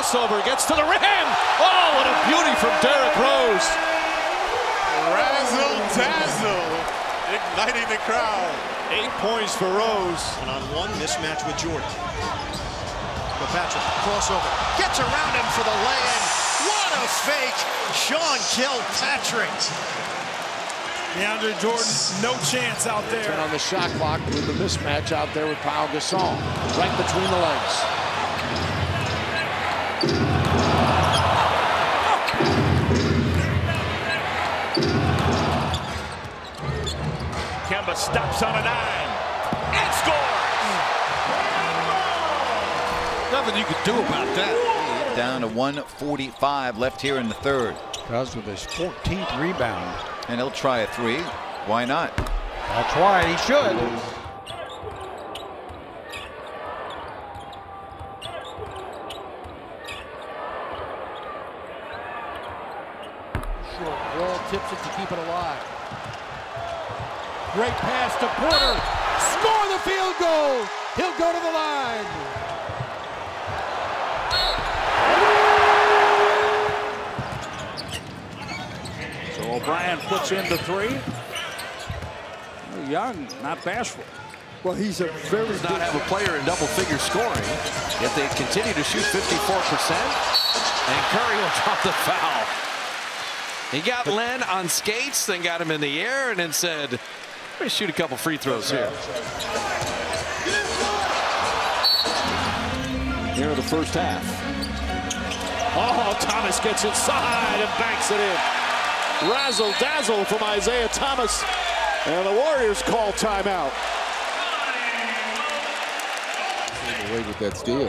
crossover, gets to the rim. Oh, what a beauty from Derrick Rose. Razzle dazzle, igniting the crowd. 8 points for Rose. One-on-one mismatch with Jordan. Kilpatrick, crossover, gets around him for the lay-in. What a fake, Sean Kilpatrick. DeAndre Jordan, no chance out there. And on the shot clock with the mismatch out there with Pau Gasol, right between the legs. Kemba stops on a 9 and scores. Nothing you could do about that. Down to 1:45 left here in the third. Does with his 14th rebound. And he'll try a 3. Why not? That's right, he should. Short. Wall tips it to keep it alive. Great pass to Porter. Score the field goal. He'll go to the line. So O'Brien puts in the 3. Young, not bashful. Well, he's a very Does not have a player in double-figure scoring. If they continue to shoot 54%, and Curry will drop the foul. He got Len on skates, then got him in the air, and then said, let me shoot a couple free throws here. Here in the first half. Oh, Thomas gets inside and banks it in. Razzle dazzle from Isaiah Thomas. And the Warriors call timeout. Away with that steal.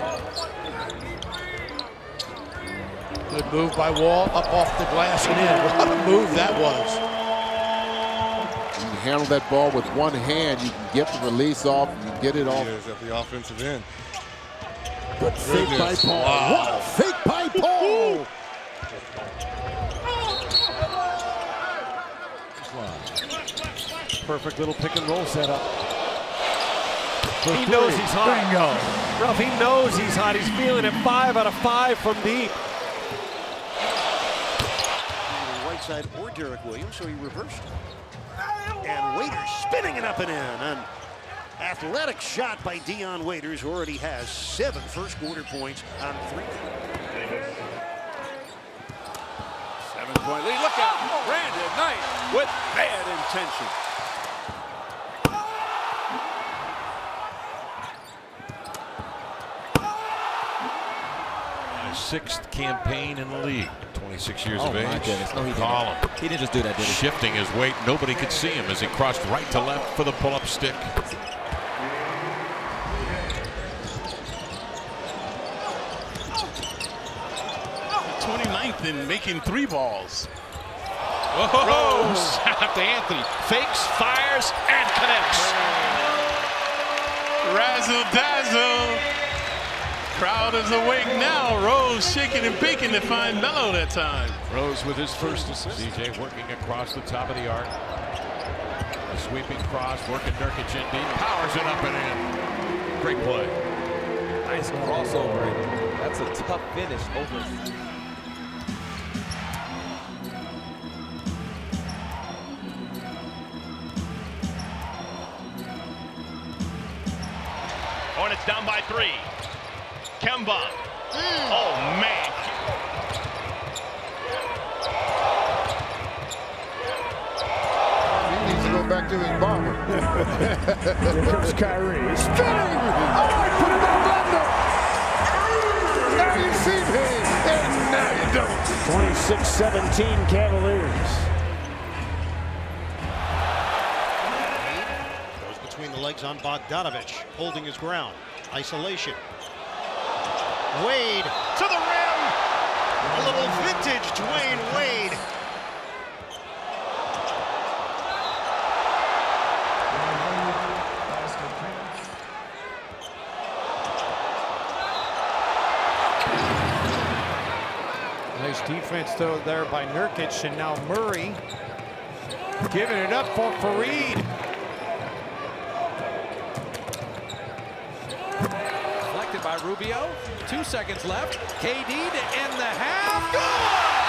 Good move by Wall, up off the glass and in. What a move that was. You can handle that ball with one hand. You can get the release off. You can get it off. At the offensive end. good fake by Paul. Wow. What a fake by Paul. Perfect little pick and roll setup. He knows he's hot. Bingo. Ralph, he knows he's hot. He's feeling it 5 out of 5 from deep. Whiteside or Derrick Williams, so he reversed. And Waiters spinning it up and in. An athletic shot by Dion Waiters, who already has 7 first quarter points on 3. 7-point lead. Look out. Brandon Knight with bad intention. Sixth campaign in the league, 26 years of age. My goodness. No, he didn't. Collin. He didn't just do that, did he? Shifting his weight. Nobody could see him as he crossed right to left for the pull-up stick. '29th in making 3 balls. Rose out to Anthony. Fakes, fires, and connects. Razzle dazzle. Crowd is awake now. Rose shaking and baking to find Melo that time. Rose with his first assist. CJ working across the top of the arc. A sweeping cross, working Nurkic in deep. Powers it up and in. Great play. Nice crossover. That's a tough finish over. Hornets down by 3. Kemba. Oh, man. He needs to go back to his bomber. Here's Kyrie. Spinning! Oh, put him in blender! Now you see me, and now you don't. 26-17 Cavaliers. Goes between the legs on Bogdanovich, holding his ground. Isolation. Wade to the rim. A little vintage Dwayne Wade. Nice defense though there by Nurkic, and now Murray giving it up for Fareed. Deflected by by Rubio. 2 seconds left. KD to end the half. Good!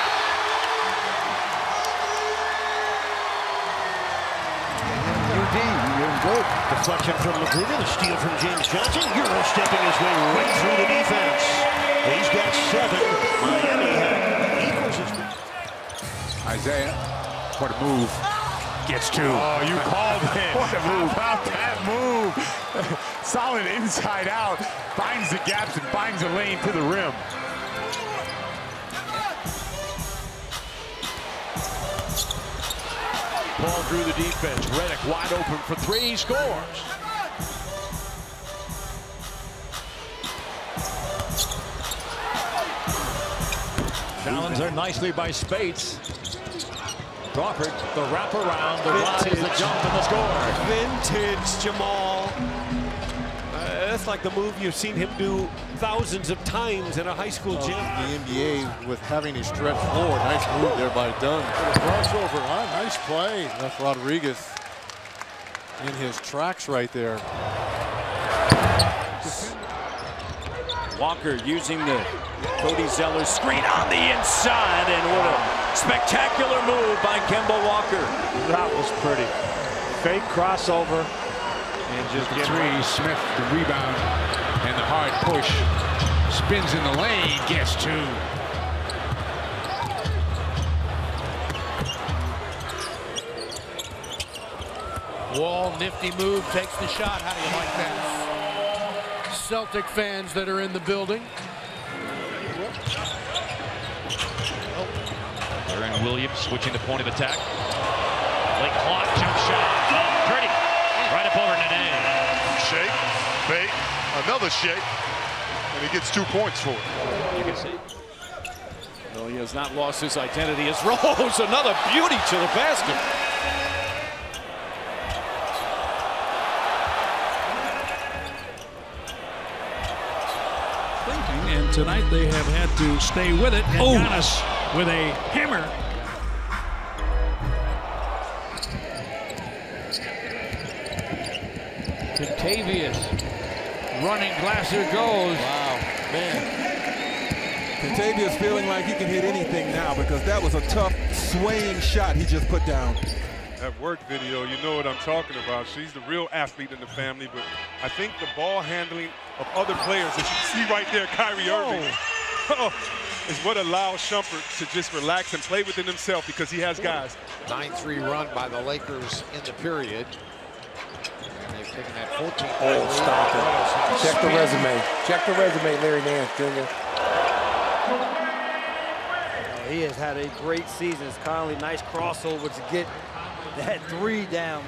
Good. Deflection from Magruder, the steal from James Johnson. Euro stepping his way right through the defense. He's got 7. Miami equals his. Isaiah, what a move. Gets 2. Oh, you called it. What a move. How about that move? Solid inside out. Finds the gaps and finds a lane to the rim. Ball through the defense. Redick wide open for 3. He scores. Challenged there nicely by Spates. Crawford, the wraparound, the rise, the jump, and the score. Vintage Jamal. That's like the move you've seen him do thousands of times in a high school gym. The NBA with having a stretch floor. Nice move there by Dunn. Crossover, nice play. That's Rodriguez in his tracks right there. Walker using the Cody Zeller screen on the inside, and what a spectacular move by Kemba Walker. That was pretty. Fake crossover. And just the 3, Smith, the rebound, and the hard push. Spins in the lane, gets 2. Wall, nifty move, takes the shot. How do you like that? Celtic fans that are in the building. Aaron Williams switching the point of attack. Late clock, jump shot. Pretty. Right up over Nene. Shake, fake, another shake, and he gets 2 points for it. You can see. Well, he has not lost his identity as Rose. Another beauty to the basket. And tonight they have had to stay with it and got us with a hammer. Contavious running, Glasser goes. Wow, man. Contavious feeling like he can hit anything now because that was a tough swaying shot he just put down. That work video, you know what I'm talking about. She's the real athlete in the family, but I think the ball handling of other players, as you see right there, Kyrie Irving, is what allows Shumpert to just relax and play within himself because he has guys. 9-3 run by the Lakers in the period. And they've taken that 14. Oh, stop it. Check the resume. Check the resume, Larry Nance Jr. He has had a great season. It's Conley, nice crossover to get that 3 down.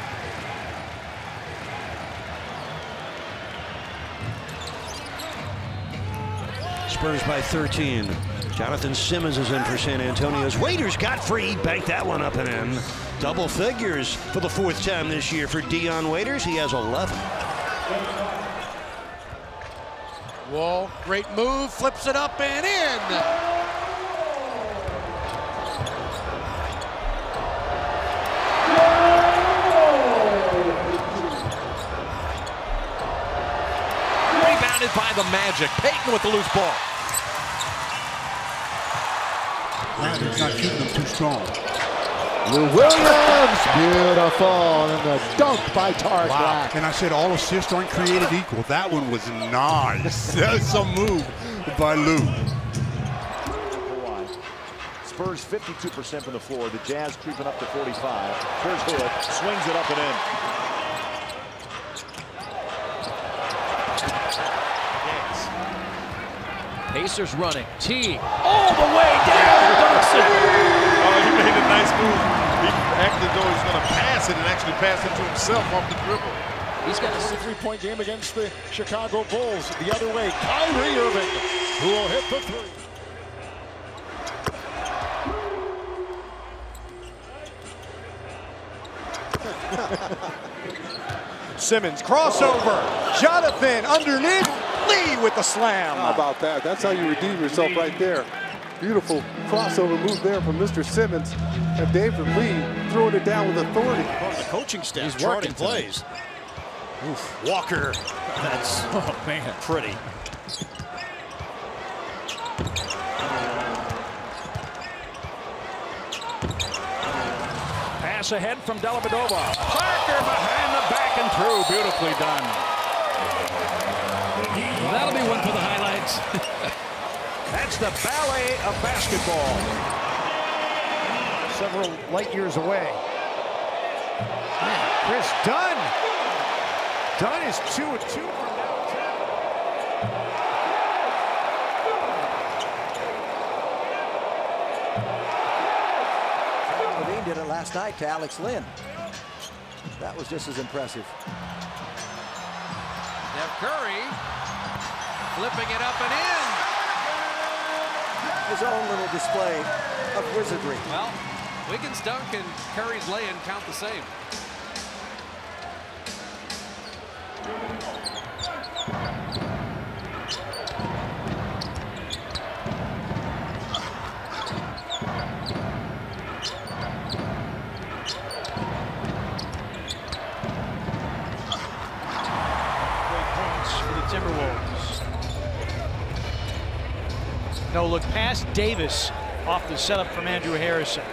Spurs by 13. Jonathan Simmons is in for San Antonio's. Waiters got free, banked that one up and in. Double figures for the 4th time this year for Dion Waiters. He has 11. Wall, great move, flips it up and in. Rebounded by the Magic. Payton with the loose ball. He's not shooting them too strong. Lou Williams, beautiful, and the dunk by Tarek Black. And I said all assists aren't created equal. That one was nice. That's some move by Lou. Spurs 52% from the floor. The Jazz creeping up to 45. Here's Hood, swings it up and in. Pacers running. T all the way down. Dunks it. Oh, he made a nice move. He acted as though he's going to pass it and actually pass it to himself off the dribble. He's got a 3-point game against the Chicago Bulls. The other way, Kyrie Irving, who will hit the 3. Simmons, crossover. Jonathan underneath. Lee with the slam. How about that? That's how you redeem yourself right there. Beautiful crossover move there from Mr. Simmons. And David Lee throwing it down with authority. The coaching staff charting plays. Oof. Walker, that's pretty. Pass ahead from Dellavedova. Parker behind the back and through. Beautifully done. Well, that'll be one for the highlights. That's the ballet of basketball. Several light years away. Chris Dunn. Dunn is 2 of 2 from downtown. Levine did it last night to Alex Lynn. That was just as impressive. Steph Curry flipping it up and in. His own little display of wizardry. Well, Wiggins dunk and Curry's lay-in count the same. No look past Davis off the setup from Andrew Harrison.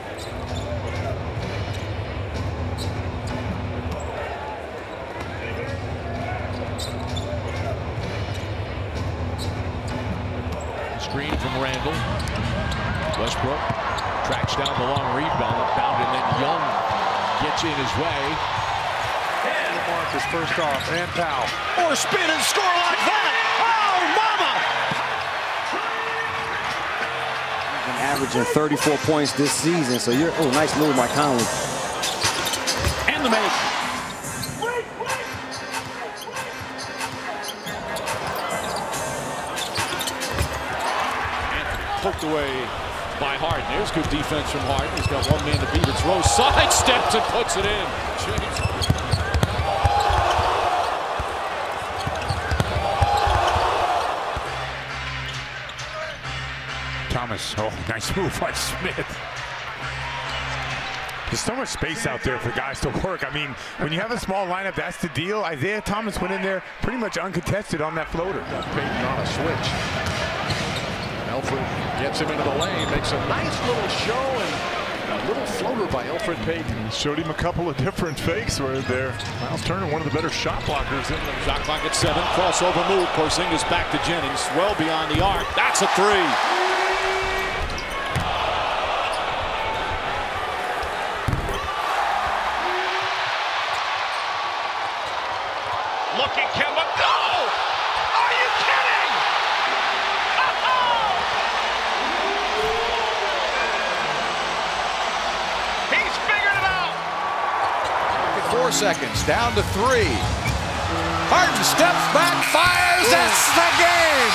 Screen from Randall. Westbrook tracks down the long rebound, and then Young gets in his way. And Marcus first off, and Powell. Or spin and score like that. Oh, mama! Averaging 34 points this season, so you're nice move by Conley. And the make. Poked away by Harden. There's good defense from Harden. He's got one man to beat. It's Rose side steps and puts it in. Jeez. Thomas, oh, nice move by Smith. There's so much space out there for guys to work. I mean, when you have a small lineup, that's the deal. Isaiah Thomas went in there pretty much uncontested on that floater. Got Payton on a switch. Elfrid gets him into the lane, makes a nice little show, and a little floater by Elfrid Payton. Showed him a couple of different fakes where there. Miles Turner, one of the better shot blockers in the shot clock at 7. Crossover move. Porzingis back to Jennings. Well beyond the arc. That's a 3. Look at Kemba go! Are you kidding? He's figured it out! 4 seconds, down to 3. Harden steps back, fires, that's the game!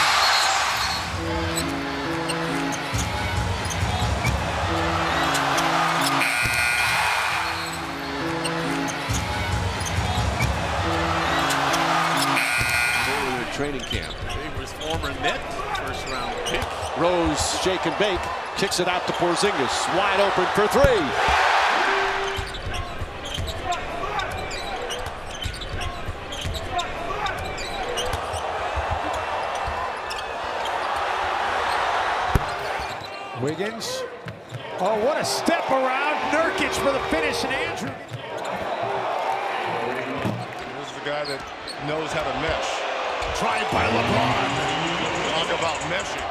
Training camp. Favors former Net first round pick. Rose, shake and bake, kicks it out to Porzingis. Wide open for 3. Wiggins. Oh, what a step around. Nurkic for the finish, and Andrew. This is the guy that knows how to mesh. Tried by LeBron. Talk about meshing.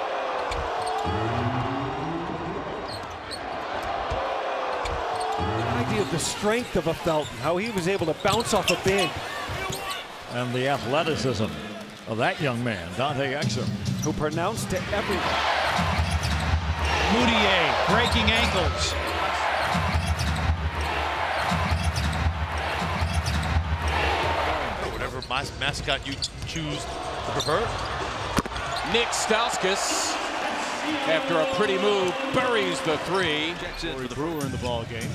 An idea of the strength of a Felton, how he was able to bounce off a big. And the athleticism of that young man, Dante Exum. Who pronounced to everyone. Moutier breaking ankles. Whatever mascot you choose to prefer. Nick Stauskas, after a pretty move, buries the 3. Corey Brewer in the ball game.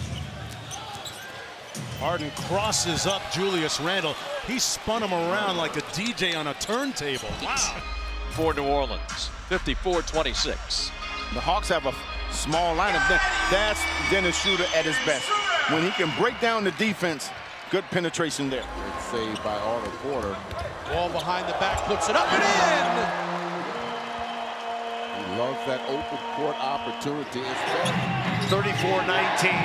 Harden crosses up Julius Randle. He spun him around like a DJ on a turntable. Wow. For New Orleans, 54-26. The Hawks have a small lineup. That's Dennis Schroeder at his best. When he can break down the defense Good penetration there. Great save by Otto Porter. Wall behind the back, puts it up and in. He loves that open court opportunity. 34-19.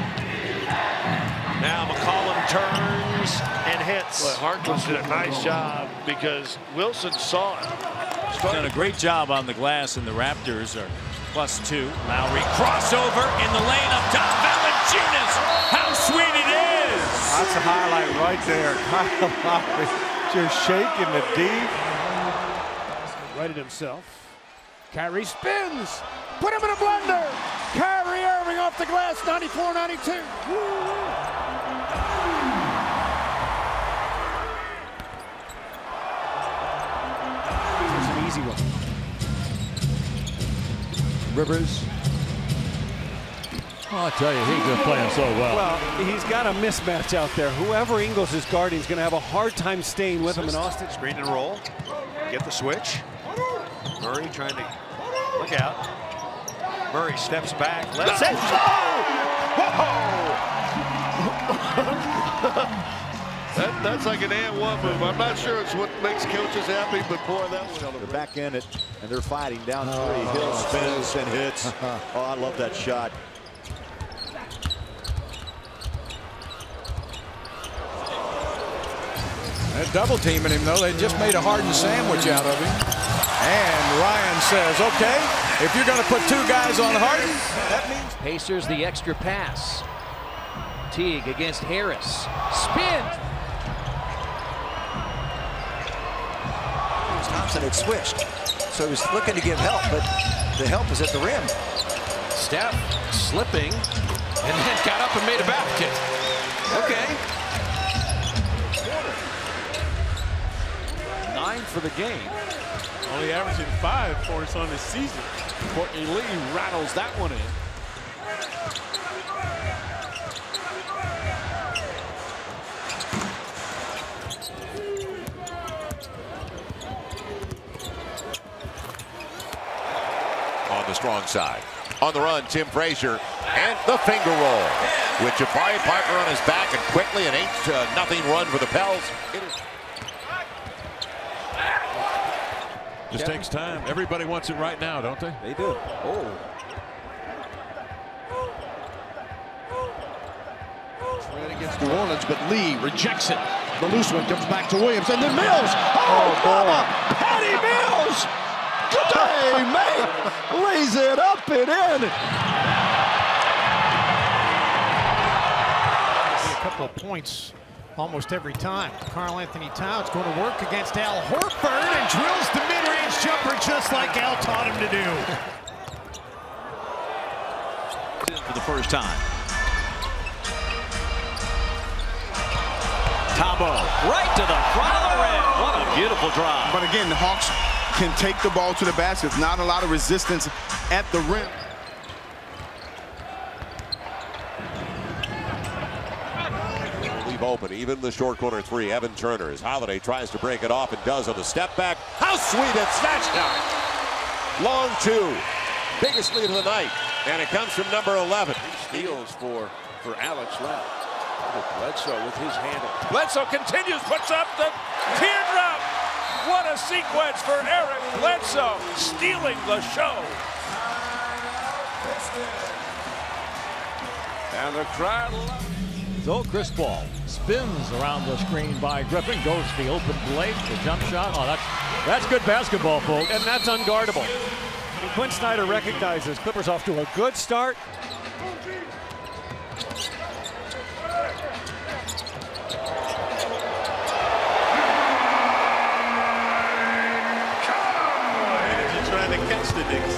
Now McCollum turns and hits. Well, Harkless did a nice job because Wilson saw it. He's done a great job on the glass, and the Raptors are +2. Lowry crossover in the lane of Don Valanciunas. How sweet it is! That's a highlight right there. Kyle Lowry just shaking the D. Right at himself. Kyrie spins. Put him in a blender. Kyrie Irving off the glass. 94-92. Here's an easy one. Rivers. Oh, I tell you, he's just playing so well. Well, he's got a mismatch out there. Whoever Ingles is guarding is going to have a hard time staying with him in Austin. Screen and roll. Get the switch. Murray trying to look out. Murray steps back. Left. That's like an and one move. I'm not sure it's what makes coaches happy, but boy, that was. They're back in it, and they're fighting down three. Hill spins and hits. Oh, I love that shot. They're double teaming him, though. They just made a Harden sandwich out of him. And Ryan says, okay, if you're going to put two guys on Harden, that means. Pacers the extra pass. Teague against Harris. Spin. Thompson had switched, so he was looking to give help, but the help was at the rim. Steph slipping, and then got up and made a basket. Okay. 9 for the game. Only averaging 5 points on the season. Courtney Lee rattles that one in. On the strong side. On the run, Tim Frazier, and the finger roll. With Jabari Parker on his back, and quickly an 8-0 run for the Pels. Just takes time. Everybody wants it right now, don't they? They do. Oh. Right against New Orleans, but Lee rejects it. The loose one comes back to Williams, and then Mills. Oh, Mama! Patty Mills! Good day, mate! Lays it up and in. A couple of points almost every time. Karl Anthony Towns going to work against Al Horford and drills the mid-range jumper just like Al taught him to do. For the first time. Tabo right to the front of the rim. What a beautiful drive. But again, the Hawks can take the ball to the basket. Not a lot of resistance at the rim. Leave open, even the short corner three. Evan Turner, as Holiday tries to break it off and does on the step back. How sweet and snatch time. Long two. Biggest lead of the night. And it comes from number 11. Steals for Alex Len. Bledsoe with his handle. Bledsoe continues, puts up the teardrop. What a sequence for Eric Bledsoe, stealing the show. And the crowd. So Chris Paul spins around the screen by Griffin, goes to the open plate, the jump shot. Oh, that's good basketball, folks. And that's unguardable. And Quinn Snyder recognizes Clippers off to a good start. Trying to catch the Knicks.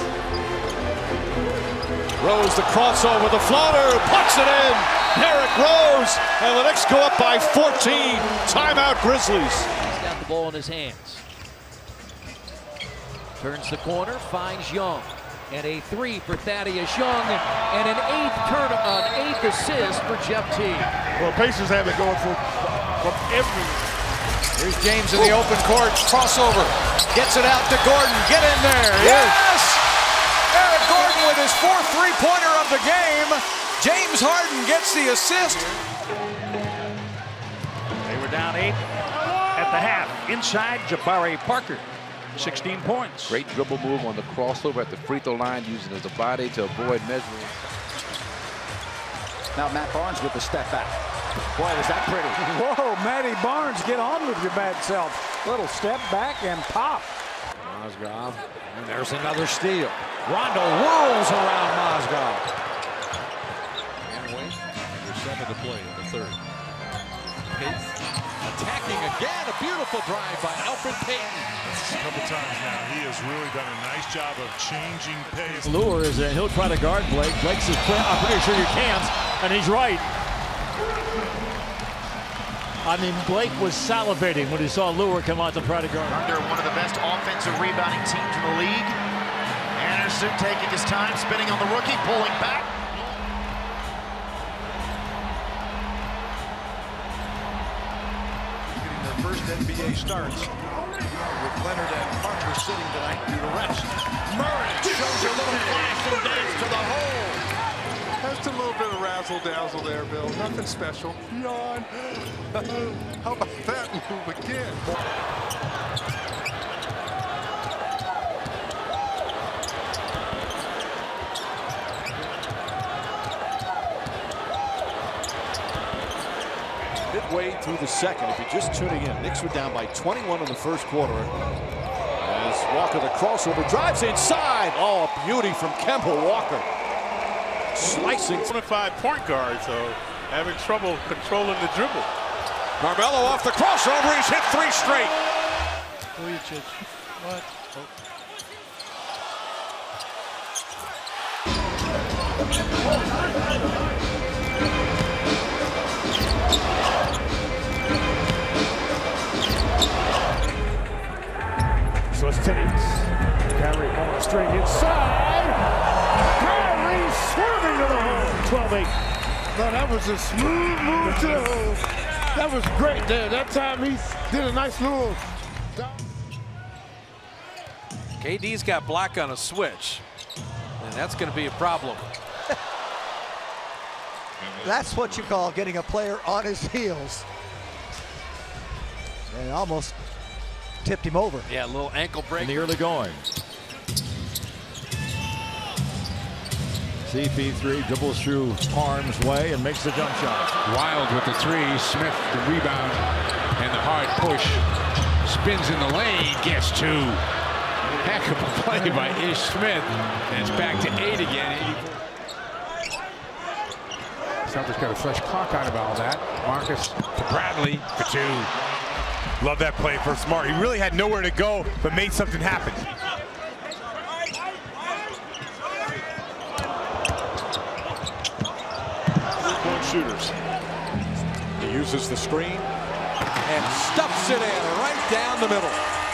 Rose the crossover, the floater, puts it in. Derrick Rose, and the Knicks go up by 14. Timeout Grizzlies. He's got the ball in his hands. Turns the corner, finds Young. And a three for Thaddeus Young, and an eighth assist for Jeff Teague. Well, Pacers have it going from everywhere. Here's James in the open court, crossover, gets it out to Gordon, get in there, yes! Eric Gordon with his fourth three-pointer of the game. James Harden gets the assist. They're down 8 at the half. Inside, Jabari Parker, 16 points. Great dribble move on the crossover at the free throw line, using his body to avoid measuring. Now Matt Barnes with the step back. Boy, was that pretty. Whoa, Matty Barnes, get on with your bad self. Little step back and pop. Mozgov, and there's another steal. Rondo whirls around Mozgov. Anyway, there's 7 to play in the third. Payton attacking again. A beautiful drive by Elfrid Payton. A couple times now, he has really done a nice job of changing pace. Lure is in. He'll try to guard Blake. Blake says, I'm pretty sure you can't, and he's right. I mean, Blake was salivating when he saw Lure come out to try to guard. Under one of the best offensive rebounding teams in the league. Anderson taking his time, spinning on the rookie, pulling back. Getting their first NBA starts with Leonard and Parker sitting tonight due to rest. Murray shows a little flash and dance to the hole. Just a little bit of razzle-dazzle there, Bill. Nothing special. Yawn. How about that move again? Midway through the second, if you're just tuning in, Knicks were down by 21 in the first quarter. As Walker, the crossover, drives inside. Oh, a beauty from Kemba Walker. Slicing. 25 point guard, so having trouble controlling the dribble. Carmelo off the crossover. He's hit 3 straight. What? So it's Timmons. Kyrie on a string inside. Kyrie swerving to the hole. 12-8. No, that was a smooth move to the hole. That was great there. That time he did a nice little. KD's got black on a switch, and that's going to be a problem. That's what you call getting a player on his heels. And almost tipped him over. Yeah, a little ankle break. In the early going. CP3 dribbles through harm's way and makes the jump shot. Wild with the 3. Smith, the rebound, and the hard push. Spins in the lane, gets 2. Heck of a play by Ish Smith. And it's back to 8 again. Celtics got a fresh clock out of all that. Marcus to Bradley for 2. Love that play for Smart. He really had nowhere to go, but made something happen. Three-point shooters. He uses the screen and stuffs it in right down the middle.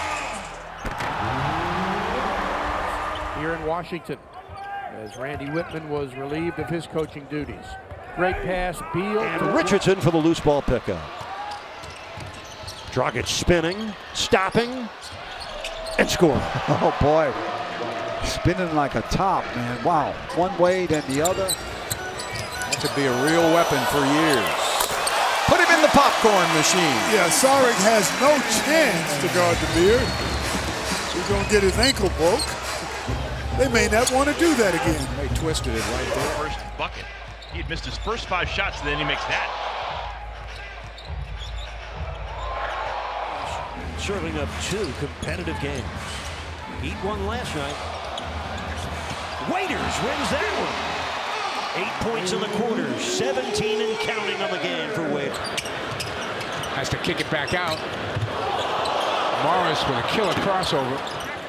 Here in Washington, as Randy Whitman was relieved of his coaching duties. Great pass, Beal. And Richardson for the loose ball pickup. Dragic spinning, stopping, and scoring. Oh boy, spinning like a top, man. Wow, one way then the other. That could be a real weapon for years. Put him in the popcorn machine. Yeah, Saric has no chance to guard the beard. He's gonna get his ankle broke. They may not want to do that again. They twisted it right there. First bucket. He had missed his first 5 shots, and then he makes that. Serving up 2 competitive games. Heat won last night. Waiters wins that one. 8 points in the quarter, 17 and counting on the game for Waiters. Has to kick it back out. Morris with a killer crossover.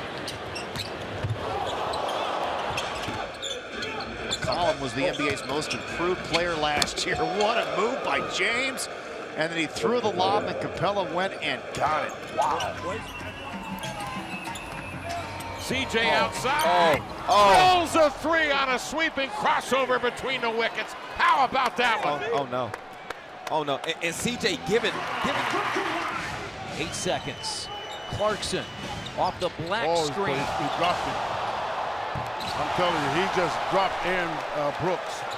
McCollum was the NBA's most improved player last year. What a move by James. And then he threw the lob, and Capella went and got it. Wow. CJ outside. Rolls a 3 on a sweeping crossover between the wickets. How about that one? Oh no. Oh no. And CJ, give it. 8 seconds. Clarkson off the black screen. He dropped it. I'm telling you, he just dropped Aaron Brooks.